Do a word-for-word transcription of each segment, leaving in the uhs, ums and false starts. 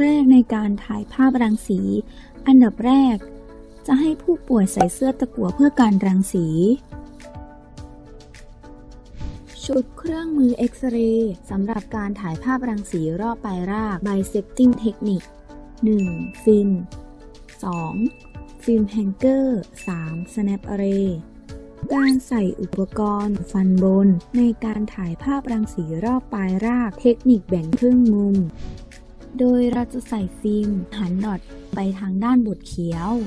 แรกในการถ่ายภาพรังสีอันดับแรกจะให้ผู้ป่วยใส่เสื้อตะกั่วเพื่อการรังสีชุดเครื่องมือเอ็กซเรย์สำหรับการถ่ายภาพรังสีรอบปลายราก Bisecting Technique หนึ่ง. ฟิล์ม สอง. ฟิล์มแฮงเกอร์ สาม. Snap Array การใส่อุปกรณ์ฟันบนในการถ่ายภาพรังสีรอบปลายรากเทคนิคแบ่งครึ่งมุมโดยเราจะใส่ฟิล์มหันดอทไปทางด้านบดเขียว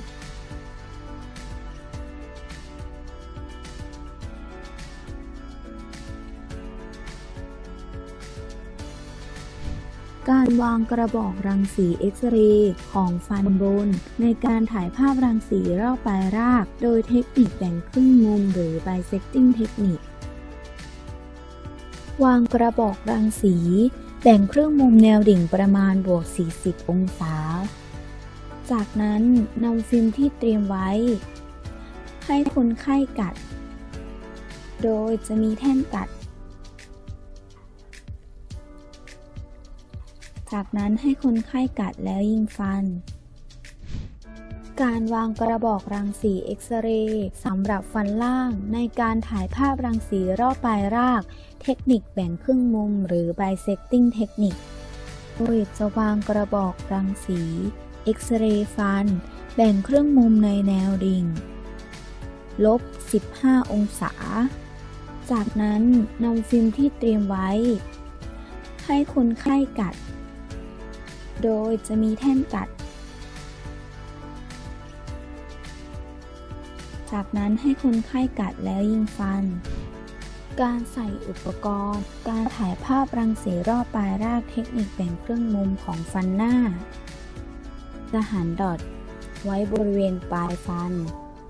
การวางกระบอกรังสีเอ็กซเรย์ของฟันบนในการถ่ายภาพรังสีรอบปลายรากโดยเทคนิคแบ่งครึ่งมุมหรือ Bisecting Technique วางกระบอกรังสีแบ่งครึ่งมุมแนวดิ่งประมาณบวกสี่สิบองศาจากนั้นนำฟิล์มที่เตรียมไว้ให้คนไข้กัดโดยจะมีแท่นกัดจากนั้นให้คนไข้กัดแล้วยิงฟันการวางกระบอกรังสีเอ็กซเรย์สำหรับฟันล่างในการถ่ายภาพรังสีรอบปลายรากเทคนิคแบ่งครึ่งมุมหรือ Bisecting Technique โดยจะวางกระบอกรังสีเอ็กซเรย์ฟันแบ่งครึ่งมุมในแนวดิ่งลบสิบห้าองศาจากนั้นนำฟิล์มที่เตรียมไว้ให้คนไข้กัดโดยจะมีแท่นกัดจากนั้นให้คนไข้กัดแล้วยิงฟันการใส่อุปกรณ์การถ่ายภาพรังสีรอบปลายรากเทคนิคแบ่งครึ่งมุมของฟันหน้าจะหันดอทไว้บริเวณปลายฟัน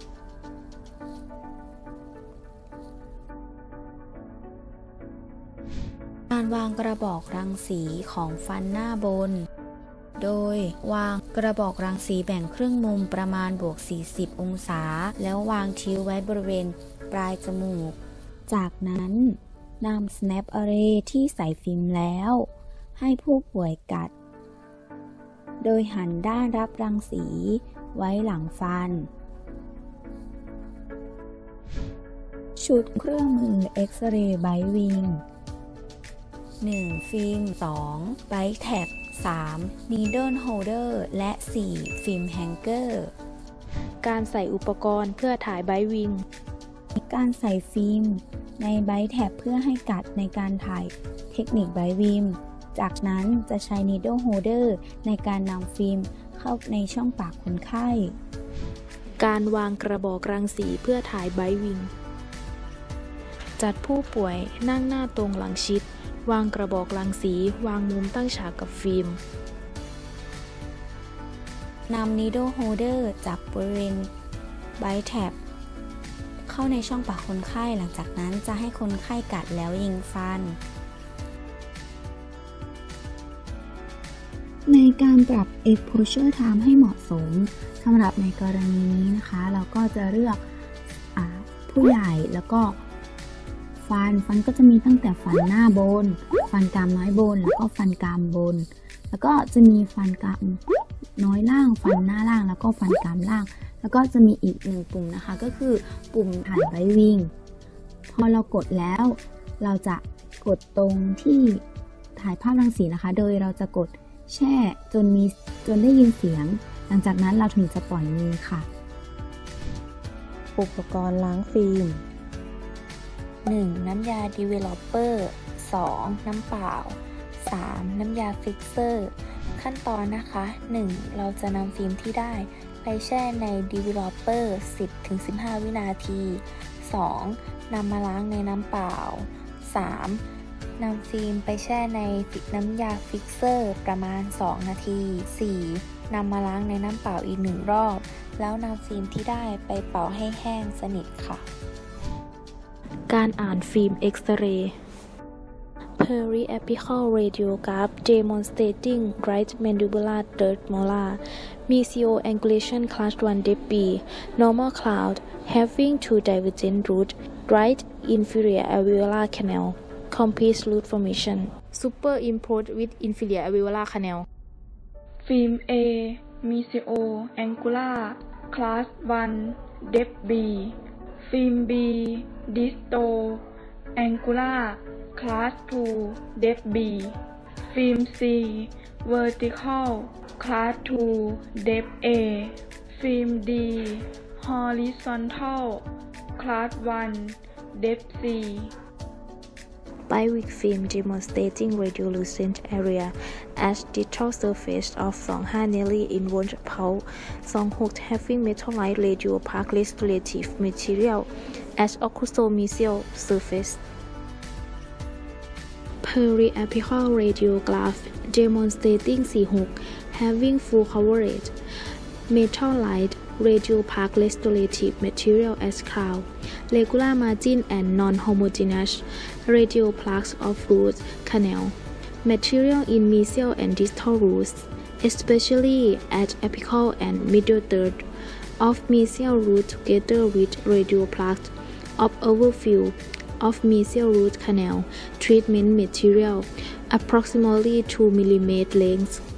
การวางกระบอกรังสีของฟันหน้าบนโดยวางกระบอกรังสีแบ่งครึ่งมุมประมาณบวกสี่สิบองศาแล้ววางทิ้วไว้บริเวณปลายจมูกจากนั้นนำ Snap Array ที่ใส่ฟิล์มแล้วให้ผู้ป่วยกัดโดยหันด้านรับรังสีไว้หลังฟันชุดเครื่องมือเอ็กซเรย์ไบวิงหนึ่ง. ฟิล์ม สอง. ไบแท็บ สาม. Needle Holder และ สี่. ฟิล์มแฮงเกอร์การใส่อุปกรณ์เพื่อถ่ายไบวิงการใส่ฟิล์มในไบแท็บเพื่อให้กัดในการถ่ายเทคนิคไบวิงจากนั้นจะใช้ Needle Holder ในการนำฟิล์มเข้าในช่องปากคนไข้การวางกระบอกรังสีเพื่อถ่ายไบวิงจัดผู้ป่วยนั่งหน้าตรงหลังชิดวางกระบอกรังสีวางมุมตั้งฉากกับฟิล์มนำ Needle Holder จับบริเวณไบแท็บเข้าในช่องปากคนไข้หลังจากนั้นจะให้คนไข้กัดแล้วยิงฟันในการปรับ Exposure Time ให้เหมาะสมสำหรับในกรณีนี้นะคะเราก็จะเลือกอ่าผู้ใหญ่แล้วก็ฟันฟันก็จะมีตั้งแต่ฟันหน้าบนฟันกรามน้อยบนแล้วก็ฟันกรามบนแล้วก็จะมีฟันกรามน้อยล่างฟันหน้าล่างแล้วก็ฟันกรามล่างแล้วก็จะมีอีกหนึ่งปุ่มนะคะก็คือปุ่มถ่ายไบวิงพอเรากดแล้วเราจะกดตรงที่ถ่ายภาพรังสีนะคะโดยเราจะกดแช่จนมีจนได้ยินเสียงหลังจากนั้นเราถึงจะปล่อยมือค่ะอุปกรณ์ล้างฟิล์มหนึ่ง. น้ำยา Developer สอง. น้ำเปล่า สาม. น้ำยา Fixer ขั้นตอนนะคะหนึ่ง. เราจะนำฟิล์มที่ได้ไปแช่ใน Developer สิบถึงสิบห้า วินาที สอง. นำมาล้างในน้ำเปล่า สาม. นำฟิล์มไปแช่ในน้ำยา Fixer ประมาณสองนาที สี่. นำมาล้างในน้ำเปล่าอีกหนึ่งรอบแล้วนำฟิล์มที่ได้ไปเป่าให้แห้งสนิทค่ะการอ่านฟิล์มเอ็กซเรย์ Periapical radiograph demonstrating right mandibular third molar mesioangulation class one debris normal cloud having two divergent roots right inferior alveolar canal complete root formation superimposed with inferior alveolar canal ฟิล์ม A Misio Angular Class วัน Depth B ฟิล์ม B Disto Angular Class ทู Depth B ฟิล์ม C Vertical Class ทู Depth A ฟิล์ม D Horizontal Class วัน Depth C Biweek film demonstrating radiolucent area as digital surface of สองห้า Nelly involved pulp สองหก having metallite radio park restorative material as occlusomycial surface Periapical radiograph demonstrating สี่หก having full coverage metallite radio park restorative material as crown regular margin and non-homogeneous radial plaques of root canal material in mesial and distal roots especially at apical and middle third of mesial root together with radial plaques of overfill of mesial root canal treatment material approximately two millimeters length